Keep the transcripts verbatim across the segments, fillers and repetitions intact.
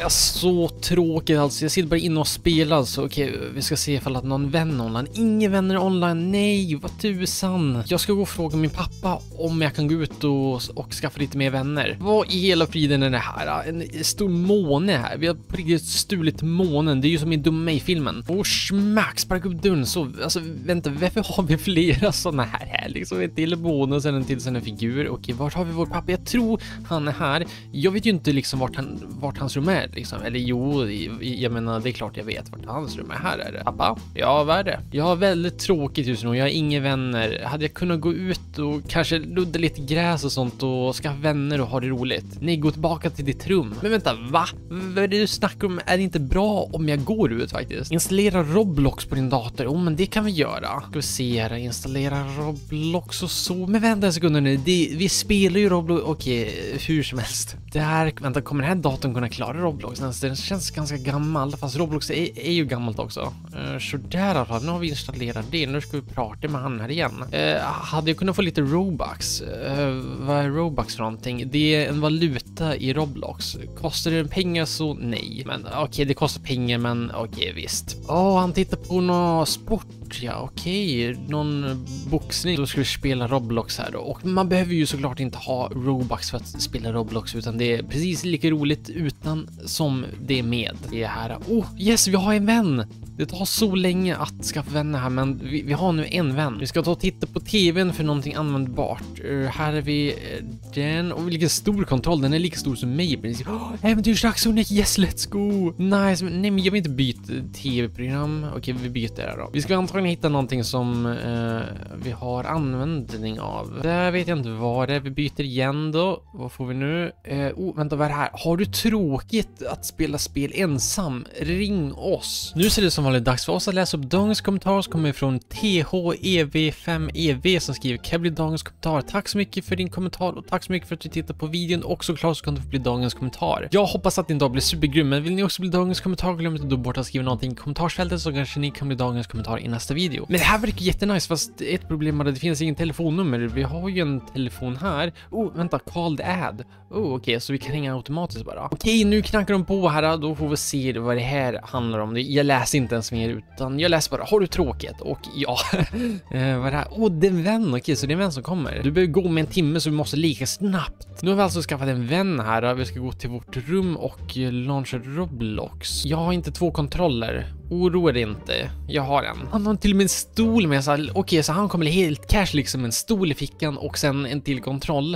är så tråkigt alltså. Jag sitter bara inne och spelar. Så okej, okay, vi ska se ifall att någon vän online. Ingen vänner online. Nej, vad tusan. Jag ska gå och fråga min pappa om jag kan gå ut och, och skaffa lite mer vänner. Vad i hela friden är det här? En stor måne här. Vi har på riktigt stulit månen. Det är ju som i Dum mig-filmen. Och smack, sparka upp dörren. Så, alltså vänta, varför har vi flera sådana här här? Liksom en till måne och sen en till sen en figur. Okej, vart har vi vår pappa? Jag tror han är här. Jag vet ju inte liksom vart, han, vart hans rum är liksom. Eller jo, jag menar det är klart jag vet vart hans rum är. Här är det. Pappa? Ja, vad är det? Jag har väldigt tråkigt just nu. Jag har inga vänner. Hade jag kunnat gå ut och kanske ludda lite gräs och sånt och skaffa vänner och ha det roligt? Nej, gå tillbaka till ditt rum. Men vänta, va? Vad är det du snackar om? Är det inte bra om jag går ut faktiskt? Installera Roblox på din dator. Oh, men det kan vi göra. Ska vi se här. Installera Roblox och så. Men vänta en sekund nu. Det, vi spelar ju Roblox. Okej, hur som helst. Det här, vänta, kommer den här datorn kunna klara Roblox? Den känns ganska gammal. Fast Roblox är, är ju gammalt också. Uh, så där alltså. Nu har vi installerat det. Nu ska vi prata med han här igen. Uh, hade jag kunnat få lite Robux? Uh, vad är Robux för någonting? Det är en valuta i Roblox. Kostar det pengar så nej. Men okej, okay, det kostar pengar men okej, okay, visst. Åh, oh, han tittar på någon sport. Ja, okej. Okay. Någon boxning. Då ska vi spela Roblox här då. Och man behöver ju såklart inte ha Robux för att spela Roblox, utan det är precis lika roligt utan som det är med. Det är här. Oh, yes, vi har en vän. Det tar så länge att skaffa vänner här, men vi, vi har nu en vän. Vi ska ta och titta på tvn för någonting användbart. Uh, här är vi uh, den. Och vilken stor kontroll. Den är lika stor som mig. Oh, äventyrsdags, Sonic. Yes, let's go. Nice. Nej, men jag vill inte byta tv-program. Okej, vi byter det då. Vi ska antagligen hitta någonting som uh, vi har användning av. Där vet jag inte vad det är. Vi byter igen då. Vad får vi nu? Uh, oh, vänta, vad är det här? Har du tråkigt att spela spel ensam? Ring oss. Nu ser det som vanligt dags för oss att läsa upp dagens kommentar som kommer från T H E V fem E V som skriver: kan jag bli dagens kommentar? Tack så mycket för din kommentar och tack så mycket för att du tittar på videon, och såklart så kan du få bli dagens kommentar. Jag hoppas att din dag blir supergrym, men vill ni också bli dagens kommentar, glöm inte då bort att skriva någonting i kommentarsfältet så kanske ni kan bli dagens kommentar i nästa video. Men det här verkar jättenice, fast ett problem är att det finns ingen telefonnummer. Vi har ju en telefon här. Oh, vänta, called ad. Oh, okej, okay, så vi kan ringa automatiskt bara. Okej, okay, nu knackar de på här, då får vi se vad det här handlar om. Jag läser inte ens mer, utan jag läser bara: har du tråkigt? Och ja, eh, vad är det här? Åh, oh, det är en vän. Okej, okay, så det är en vän som kommer. Du behöver gå med en timme, så vi måste lika snabbt. Nu har vi alltså skaffat en vän här. Vi ska gå till vårt rum och launcha Roblox. Jag har inte två kontroller. Oroa dig inte. Jag har en. Han har till och med en stol med sig. Okej, okay, så han kommer helt cash liksom, en stol i fickan och sen en till kontroll.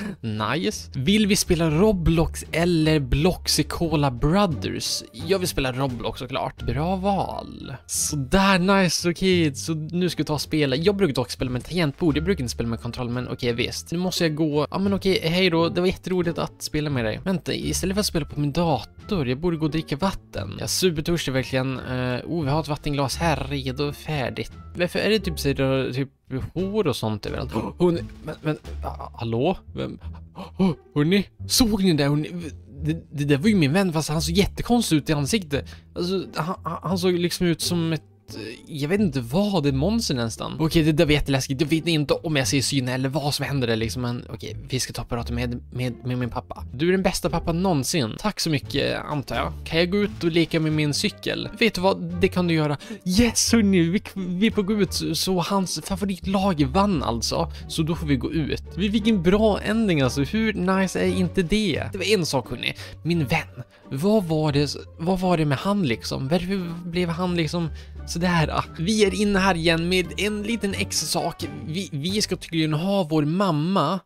Nice. Vill vi spela Roblox eller Bloxicola Brothers? Jag vill spela Roblox såklart. Bra val. Så där, nice. Okej, okay, så nu ska vi ta och spela. Jag brukar dock spela med tangentbord. Jag brukar inte spela med kontroll, men okej, okay, visst. Nu måste jag gå. Ja, men okej, okay, hej då. Det var jätteroligt att spela med dig. Vänta, istället för att spela på min dator, jag borde gå och dricka vatten. Jag är supertörstig verkligen. Uh, oh, vi har ett vattenglas här redo och färdigt. Varför är det typ så där, typ hår och sånt överallt? Hon, men, men, hallå? Vem? Oh, hörni, såg ni det? Hörni? Det, det där var ju min vän, fast han såg jättekonstigt ut i ansiktet. Alltså, han, han såg liksom ut som ett, jag vet inte vad, det är monster nästan. Okej, okay, det där var jätteläskigt. Jag vet inte om jag ser syn eller vad som händer där liksom. Men okej, okay, vi ska ta och prata med, med, med min pappa. Du är den bästa pappa någonsin. Tack så mycket, antar jag. Kan jag gå ut och leka med min cykel? Vet du vad, det kan du göra. Yes, hörni, vi, vi får gå ut. Så hans favoritlag vann alltså. Så då får vi gå ut. Vi fick en bra ändring alltså. Hur nice är inte det? Det var en sak, hörni. Min vän. Vad var det, vad var det med han liksom? Varför blev han liksom sådär? Vi är inne här igen med en liten extra sak. Vi, vi ska tydligen ha vår mamma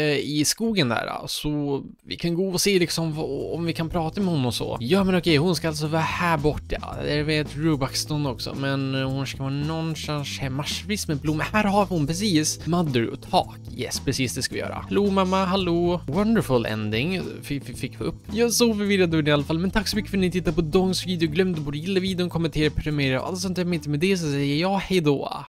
i skogen där, så vi kan gå och se liksom om vi kan prata med hon och så. Ja, men okej, hon ska alltså vara här borta. Det är ett Robux-stånd också, men hon ska vara någonstans här, massvis med blommor. Här har hon precis mother och tak. Yes, precis det ska vi göra. Hallå mamma, hallå. Wonderful ending fick vi upp. Jag är så förvirrad i alla fall, men tack så mycket för att ni tittade på dagens video. Glöm inte att gilla videon, kommentera, prenumerera och allt sånt där. Med det så säger jag hej då.